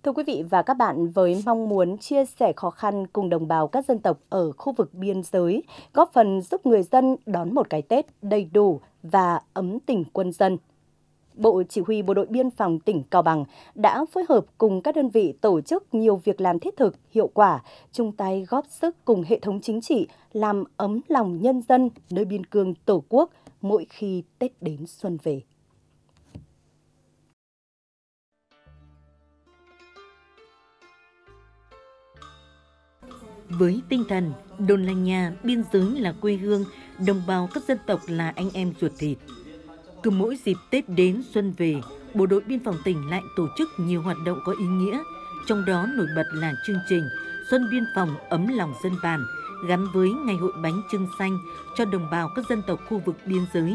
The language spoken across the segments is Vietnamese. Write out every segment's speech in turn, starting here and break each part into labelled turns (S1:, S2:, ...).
S1: Thưa quý vị và các bạn, với mong muốn chia sẻ khó khăn cùng đồng bào các dân tộc ở khu vực biên giới, góp phần giúp người dân đón một cái Tết đầy đủ và ấm tình quân dân, Bộ Chỉ huy Bộ đội Biên phòng tỉnh Cao Bằng đã phối hợp cùng các đơn vị tổ chức nhiều việc làm thiết thực, hiệu quả, chung tay góp sức cùng hệ thống chính trị làm ấm lòng nhân dân nơi biên cương Tổ quốc mỗi khi Tết đến xuân về.
S2: Với tinh thần đồn là nhà, biên giới là quê hương, đồng bào các dân tộc là anh em ruột thịt. Cứ mỗi dịp Tết đến xuân về, Bộ đội Biên phòng tỉnh lại tổ chức nhiều hoạt động có ý nghĩa, trong đó nổi bật là chương trình Xuân Biên phòng ấm lòng dân bản gắn với Ngày hội bánh chưng xanh cho đồng bào các dân tộc khu vực biên giới.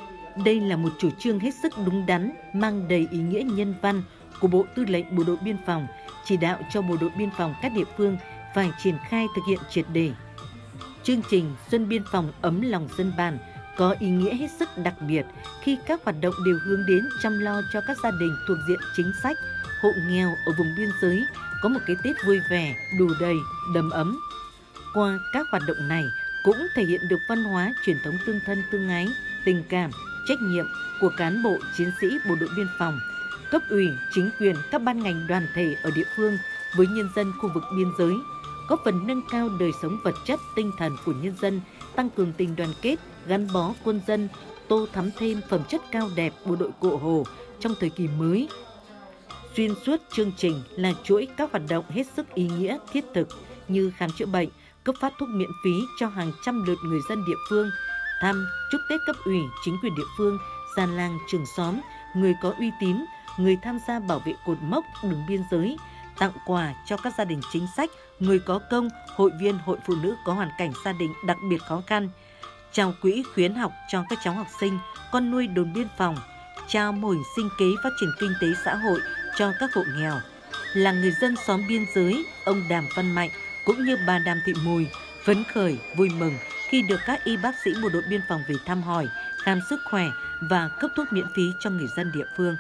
S2: Đây là một chủ trương hết sức đúng đắn, mang đầy ý nghĩa nhân văn của Bộ Tư lệnh Bộ đội Biên phòng, chỉ đạo cho Bộ đội Biên phòng các địa phương phải triển khai thực hiện triệt để. Chương trình Xuân Biên phòng ấm lòng dân bản có ý nghĩa hết sức đặc biệt khi các hoạt động đều hướng đến chăm lo cho các gia đình thuộc diện chính sách, hộ nghèo ở vùng biên giới có một cái Tết vui vẻ, đủ đầy, đầm ấm. Qua các hoạt động này cũng thể hiện được văn hóa truyền thống tương thân tương ái, tình cảm, trách nhiệm của cán bộ chiến sĩ Bộ đội Biên phòng, cấp ủy, chính quyền, các ban ngành đoàn thể ở địa phương với nhân dân khu vực biên giới, góp phần nâng cao đời sống vật chất, tinh thần của nhân dân, tăng cường tình đoàn kết, gắn bó quân dân, tô thắm thêm phẩm chất cao đẹp bộ đội Cụ Hồ trong thời kỳ mới. Xuyên suốt chương trình là chuỗi các hoạt động hết sức ý nghĩa, thiết thực như khám chữa bệnh, cấp phát thuốc miễn phí cho hàng trăm lượt người dân địa phương, thăm, chúc Tết cấp ủy, chính quyền địa phương, già làng, trưởng xóm, người có uy tín, người tham gia bảo vệ cột mốc đường biên giới, tặng quà cho các gia đình chính sách, người có công, hội viên hội phụ nữ có hoàn cảnh gia đình đặc biệt khó khăn, trao quỹ khuyến học cho các cháu học sinh, con nuôi đồn biên phòng, trao mô hình sinh kế phát triển kinh tế xã hội cho các hộ nghèo. Là người dân xóm biên giới, ông Đàm Văn Mạnh cũng như bà Đàm Thị Mùi phấn khởi, vui mừng khi được các y bác sĩ bộ đội biên phòng về thăm hỏi, khám sức khỏe và cấp thuốc miễn phí cho người dân địa phương.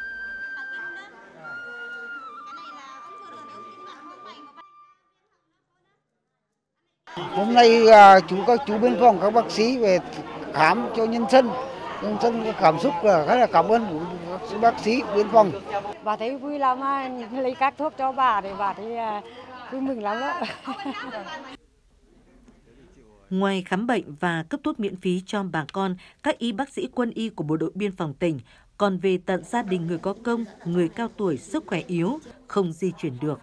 S3: Hôm nay các chú biên phòng, các bác sĩ về khám cho nhân dân cảm xúc là rất là cảm ơn các bác sĩ biên phòng.
S4: Bà thấy vui lắm, lấy các thuốc cho bà thì bà thấy vui mừng lắm đó.
S2: Ngoài khám bệnh và cấp thuốc miễn phí cho bà con, các y bác sĩ quân y của Bộ đội Biên phòng tỉnh còn về tận gia đình người có công, người cao tuổi, sức khỏe yếu, không di chuyển được.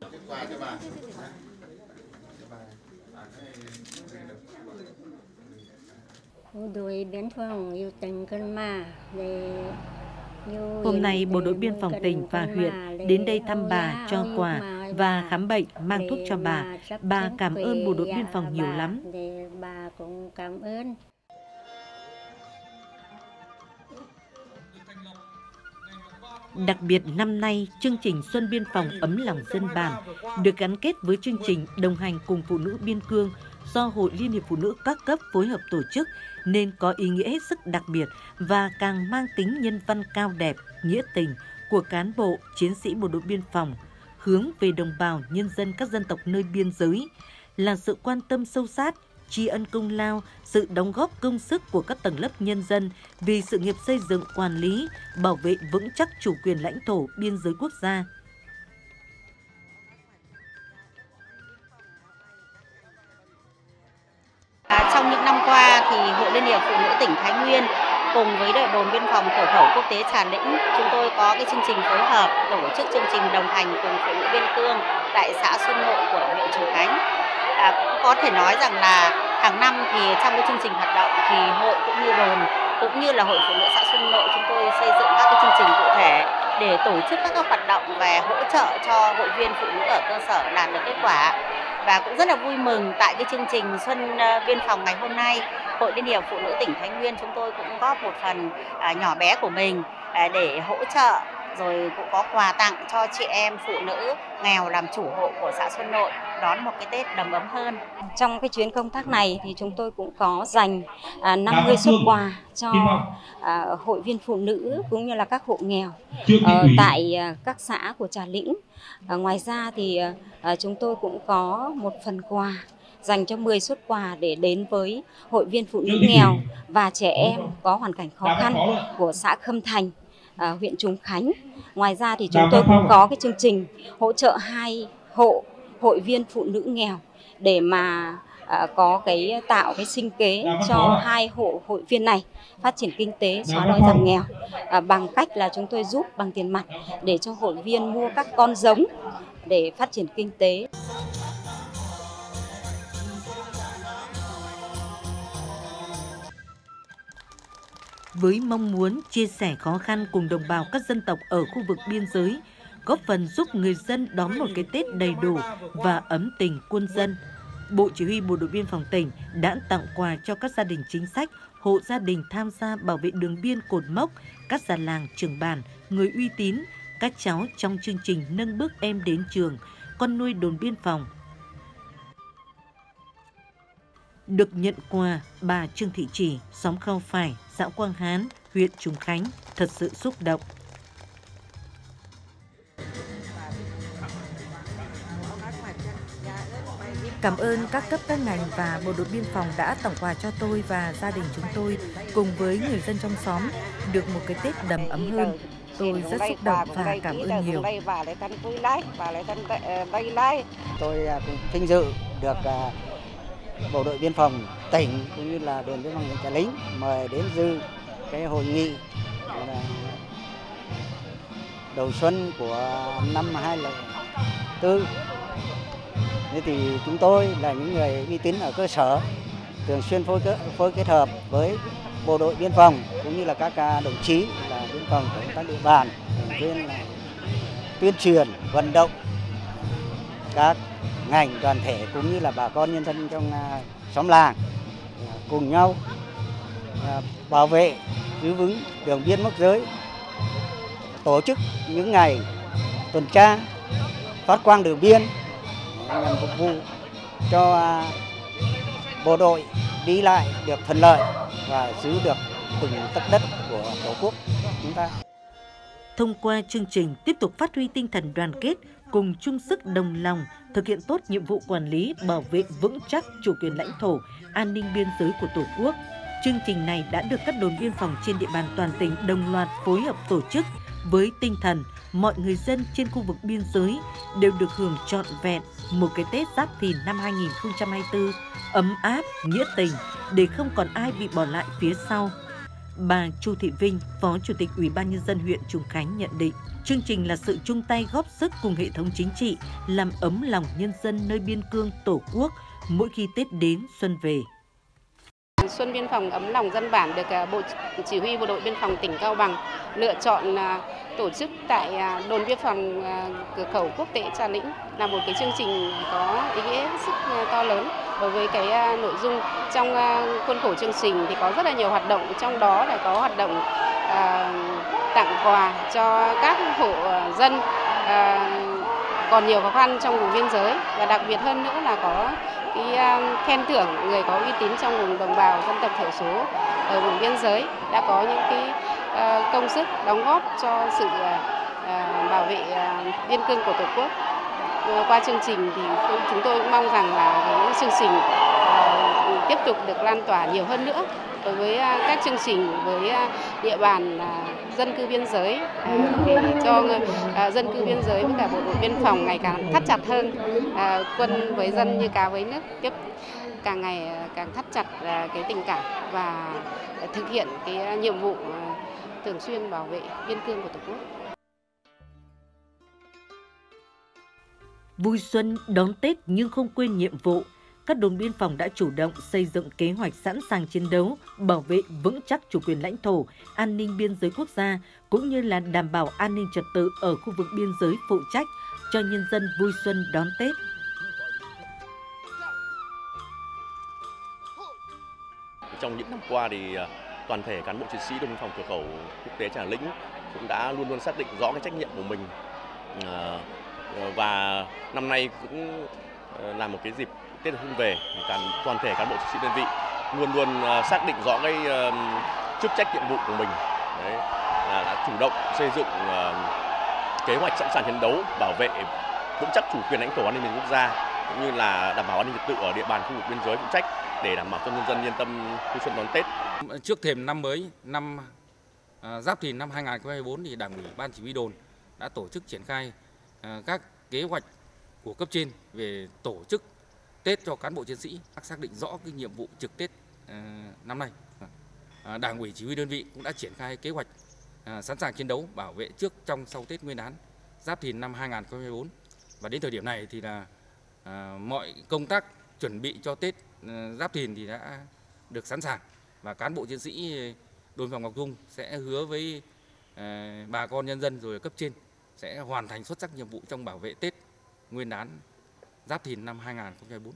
S2: Hôm nay, Bộ đội Biên phòng tỉnh và huyện đến đây thăm bà, cho quà và khám bệnh, mang thuốc cho bà. Bà cảm ơn Bộ đội Biên phòng nhiều lắm.
S4: Bà cũng cảm ơn.
S2: Đặc biệt năm nay, chương trình Xuân Biên phòng ấm lòng dân bản được gắn kết với chương trình đồng hành cùng phụ nữ biên cương do Hội Liên hiệp Phụ nữ các cấp phối hợp tổ chức nên có ý nghĩa hết sức đặc biệt và càng mang tính nhân văn cao đẹp, nghĩa tình của cán bộ, chiến sĩ bộ đội biên phòng hướng về đồng bào nhân dân các dân tộc nơi biên giới, là sự quan tâm sâu sát, tri ân công lao, sự đóng góp công sức của các tầng lớp nhân dân vì sự nghiệp xây dựng, quản lý, bảo vệ vững chắc chủ quyền lãnh thổ, biên giới quốc gia.
S5: Trong những năm qua thì Hội Liên hiệp Phụ nữ tỉnh Thái Nguyên cùng với đội đồn biên phòng cửa khẩu quốc tế Trà Lĩnh, chúng tôi có cái chương trình phối hợp tổ chức chương trình đồng hành cùng phụ nữ biên cương tại xã Xuân Nội của huyện Trùng Khánh. Có thể nói rằng là hàng năm thì trong cái chương trình hoạt động thì hội cũng như đồn cũng như là Hội Phụ nữ xã Xuân Nội chúng tôi xây dựng các cái chương trình cụ thể để tổ chức các hoạt động về hỗ trợ cho hội viên phụ nữ ở cơ sở đạt được kết quả. Và cũng rất là vui mừng tại cái chương trình Xuân Biên phòng ngày hôm nay, Hội Liên hiệp Phụ nữ tỉnh Thái Nguyên chúng tôi cũng góp một phần nhỏ bé của mình để hỗ trợ rồi cũng có quà tặng cho chị em phụ nữ nghèo làm chủ hộ của xã Xuân Nội đón một cái Tết đầm ấm hơn.
S4: Trong cái chuyến công tác này thì chúng tôi cũng có dành 50 suất quà cho hội viên phụ nữ cũng như là các hộ nghèo tại các xã của Trà Lĩnh. Ngoài ra thì chúng tôi cũng có một phần quà dành cho 10 suất quà để đến với hội viên phụ nữ nghèo và trẻ em có hoàn cảnh khó khăn của xã Khâm Thành, huyện Trùng Khánh. Ngoài ra thì chúng tôi cũng có cái chương trình hỗ trợ 2 hộ hội viên phụ nữ nghèo để mà có tạo cái sinh kế cho 2 hộ hội viên này phát triển kinh tế, xóa đói giảm nghèo bằng cách là chúng tôi giúp bằng tiền mặt để cho hội viên mua các con giống để phát triển kinh tế.
S2: Với mong muốn chia sẻ khó khăn cùng đồng bào các dân tộc ở khu vực biên giới, góp phần giúp người dân đón một cái Tết đầy đủ và ấm tình quân dân, Bộ Chỉ huy Bộ đội Biên phòng tỉnh đã tặng quà cho các gia đình chính sách, hộ gia đình tham gia bảo vệ đường biên cột mốc, các già làng trưởng bản, người uy tín, các cháu trong chương trình nâng bước em đến trường, con nuôi đồn biên phòng. Được nhận quà, bà Trương Thị Chỉ, xóm Khao Phải, xã Quang Hán, huyện Trùng Khánh thật sự xúc động.
S6: Cảm ơn các cấp các ngành và Bộ đội Biên phòng đã tặng quà cho tôi và gia đình chúng tôi cùng với người dân trong xóm được một cái Tết đầm ấm hơn. Tôi rất xúc động và cảm ơn nhiều.
S3: Tôi cũng vinh dự được Bộ đội Biên phòng tỉnh cũng như là đồn biên phòng huyện Trà Lĩnh mời đến dự cái hội nghị đầu xuân của năm 2004. Thế thì chúng tôi là những người uy tín ở cơ sở, thường xuyên phối kết hợp với Bộ đội Biên phòng cũng như là các đồng chí là biên phòng của các địa bàn, thường xuyên là tuyên truyền vận động các ngành đoàn thể cũng như là bà con nhân dân trong xóm làng cùng nhau bảo vệ giữ vững đường biên mốc giới, tổ chức những ngày tuần tra phát quang đường biên nhằm phục vụ cho bộ đội đi lại được thuận lợi và giữ được từng tấc đất của Tổ quốc chúng ta.
S2: Thông qua chương trình tiếp tục phát huy tinh thần đoàn kết, cùng chung sức đồng lòng, thực hiện tốt nhiệm vụ quản lý, bảo vệ vững chắc chủ quyền lãnh thổ, an ninh biên giới của Tổ quốc. Chương trình này đã được các đồn biên phòng trên địa bàn toàn tỉnh đồng loạt phối hợp tổ chức với tinh thần mọi người dân trên khu vực biên giới đều được hưởng trọn vẹn một cái Tết Giáp Thìn năm 2024 ấm áp, nghĩa tình để không còn ai bị bỏ lại phía sau. Bà Chu Thị Vinh, Phó Chủ tịch Ủy ban Nhân dân huyện Trùng Khánh nhận định, chương trình là sự chung tay góp sức cùng hệ thống chính trị, làm ấm lòng nhân dân nơi biên cương Tổ quốc mỗi khi Tết đến xuân về.
S7: Xuân biên phòng ấm lòng dân bản được Bộ Chỉ huy Bộ đội Biên phòng tỉnh Cao Bằng lựa chọn tổ chức tại đồn biên phòng cửa khẩu quốc tế Trà Lĩnh là một cái chương trình có ý nghĩa rất to lớn. Đối với cái nội dung trong khuôn khổ chương trình thì có rất là nhiều hoạt động, trong đó là có hoạt động tặng quà cho các hộ dân còn nhiều khó khăn trong vùng biên giới, và đặc biệt hơn nữa là có cái khen thưởng người có uy tín trong vùng đồng bào dân tộc thiểu số ở vùng biên giới đã có những cái công sức đóng góp cho sự bảo vệ biên cương của Tổ quốc. Qua chương trình thì chúng tôi cũng mong rằng là cái chương trình tiếp tục được lan tỏa nhiều hơn nữa đối với các chương trình với địa bàn dân cư biên giới, để cho dân cư biên giới với cả Bộ đội Biên phòng ngày càng thắt chặt hơn, quân với dân như cá với nước, tiếp càng ngày càng thắt chặt cái tình cảm và thực hiện cái nhiệm vụ thường xuyên bảo vệ biên cương của Tổ quốc.
S2: Vui xuân đón Tết nhưng không quên nhiệm vụ. Các đồn biên phòng đã chủ động xây dựng kế hoạch sẵn sàng chiến đấu, bảo vệ vững chắc chủ quyền lãnh thổ, an ninh biên giới quốc gia, cũng như là đảm bảo an ninh trật tự ở khu vực biên giới phụ trách cho nhân dân vui xuân đón Tết.
S8: Trong những năm qua thì toàn thể cán bộ chiến sĩ đồn biên phòng cửa khẩu quốc tế Trà Lĩnh cũng đã luôn luôn xác định rõ cái trách nhiệm của mình, và năm nay cũng là một cái dịp Tết Xuân về, toàn thể cán bộ chiến sĩ đơn vị luôn luôn xác định rõ cái chức trách nhiệm vụ của mình. Đấy, đã chủ động xây dựng kế hoạch sẵn sàng chiến đấu, bảo vệ vững chắc chủ quyền lãnh thổ, an ninh quốc gia, cũng như là đảm bảo an ninh trật tự ở địa bàn khu vực biên giới phụ trách để đảm bảo cho nhân dân yên tâm vui xuân đón Tết.
S9: Trước thềm năm mới, năm Giáp Thìn năm 2024 thì Đảng ủy Ban Chỉ huy đồn đã tổ chức triển khai các kế hoạch của cấp trên về tổ chức Tết cho cán bộ chiến sĩ, xác định rõ cái nhiệm vụ trực Tết năm nay. Đảng ủy Chỉ huy đơn vị cũng đã triển khai kế hoạch sẵn sàng chiến đấu, bảo vệ trước, trong, sau Tết Nguyên đán Giáp Thìn năm 2024. Và đến thời điểm này thì là mọi công tác chuẩn bị cho Tết Giáp Thìn thì đã được sẵn sàng, và cán bộ chiến sĩ đồn biên phòng Ngọc Dung sẽ hứa với bà con nhân dân rồi cấp trên sẽ hoàn thành xuất sắc nhiệm vụ trong bảo vệ Tết Nguyên đán Giáp Thìn năm 2024.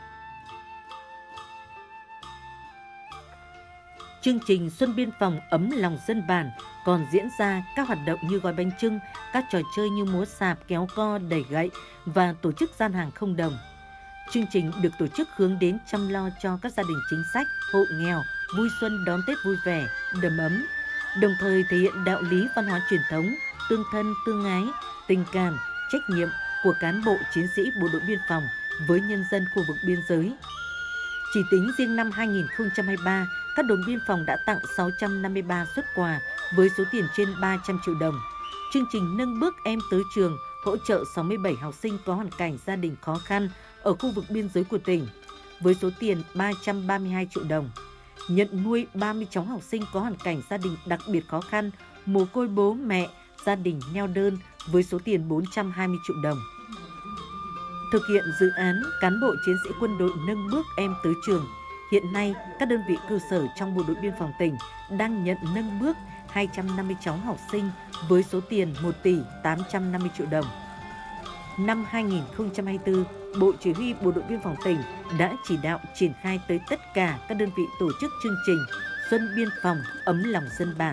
S2: Chương trình Xuân Biên phòng ấm lòng dân bản còn diễn ra các hoạt động như gói bánh chưng, các trò chơi như múa sạp, kéo co, đẩy gậy và tổ chức gian hàng không đồng. Chương trình được tổ chức hướng đến chăm lo cho các gia đình chính sách, hộ nghèo, vui xuân đón Tết vui vẻ, đầm ấm, đồng thời thể hiện đạo lý văn hóa truyền thống, tương thân, tương ái, tình cảm, trách nhiệm của cán bộ chiến sĩ bộ đội biên phòng với nhân dân khu vực biên giới. Chỉ tính riêng năm 2023, các đồn biên phòng đã tặng 653 suất quà với số tiền trên 300 triệu đồng. Chương trình nâng bước em tới trường hỗ trợ 67 học sinh có hoàn cảnh gia đình khó khăn ở khu vực biên giới của tỉnh với số tiền 332 triệu đồng. Nhận nuôi 30 cháu học sinh có hoàn cảnh gia đình đặc biệt khó khăn, mồ côi bố mẹ, gia đình neo đơn với số tiền 420 triệu đồng. Thực hiện dự án cán bộ chiến sĩ quân đội nâng bước em tới trường, hiện nay các đơn vị cơ sở trong bộ đội biên phòng tỉnh đang nhận nâng bước 250 cháu học sinh với số tiền 1 tỷ 850 triệu đồng. Năm 2024, Bộ Chỉ huy Bộ đội Biên phòng tỉnh đã chỉ đạo triển khai tới tất cả các đơn vị tổ chức chương trình Xuân Biên phòng ấm lòng dân bản.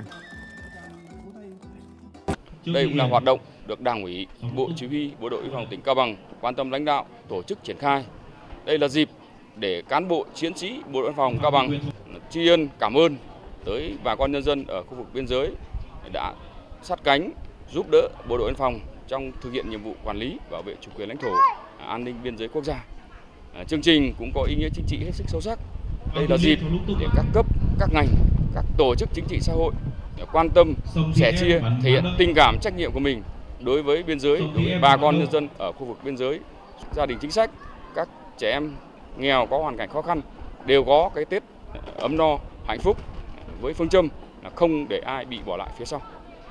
S10: Đây cũng là hoạt động được Đảng ủy, Bộ Chỉ huy Bộ đội Biên phòng tỉnh Cao Bằng quan tâm lãnh đạo, tổ chức triển khai. Đây là dịp để cán bộ chiến sĩ Bộ đội Biên phòng Cao Bằng tri ân, cảm ơn tới bà con nhân dân ở khu vực biên giới đã sát cánh giúp đỡ Bộ đội Biên phòng trong thực hiện nhiệm vụ quản lý, bảo vệ chủ quyền lãnh thổ, an ninh biên giới quốc gia. Chương trình cũng có ý nghĩa chính trị hết sức sâu sắc. Đây là dịp để các cấp, các ngành, các tổ chức chính trị xã hội quan tâm, sẻ chia, thể hiện tình cảm, trách nhiệm của mình đối với biên giới, đối với bà con nhân dân ở khu vực biên giới, gia đình chính sách, các trẻ em nghèo có hoàn cảnh khó khăn đều có cái Tết ấm no, hạnh phúc với phương châm là không để ai bị bỏ lại phía sau.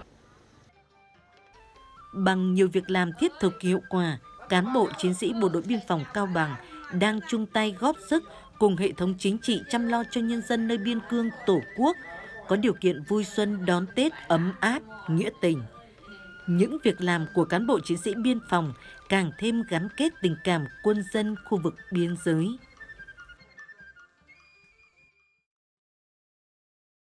S2: Bằng nhiều việc làm thiết thực hiệu quả, cán bộ chiến sĩ Bộ đội Biên phòng Cao Bằng đang chung tay góp sức cùng hệ thống chính trị chăm lo cho nhân dân nơi biên cương Tổ quốc có điều kiện vui xuân đón Tết ấm áp, nghĩa tình. Những việc làm của cán bộ chiến sĩ biên phòng càng thêm gắn kết tình cảm quân dân khu vực biên giới.